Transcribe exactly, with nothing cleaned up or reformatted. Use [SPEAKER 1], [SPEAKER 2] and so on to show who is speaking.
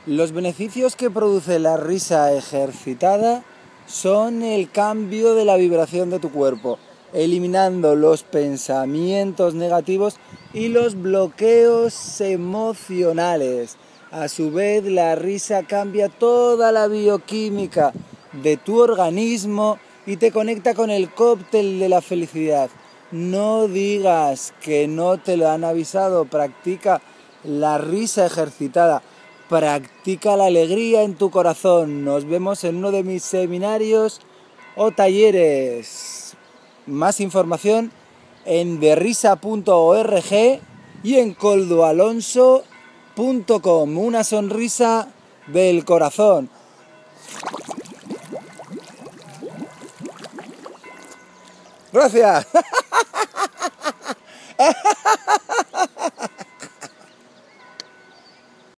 [SPEAKER 1] Los beneficios que produce la risa ejercitada son el cambio de la vibración de tu cuerpo, eliminando los pensamientos negativos y los bloqueos emocionales. A su vez, la risa cambia toda la bioquímica de tu organismo y te conecta con el cóctel de la felicidad. No digas que no te lo han avisado, practica la risa ejercitada. Practica la alegría en tu corazón. Nos vemos en uno de mis seminarios o talleres. Más información en derrisa punto org y en coldoalonso punto com. Una sonrisa del corazón. Gracias.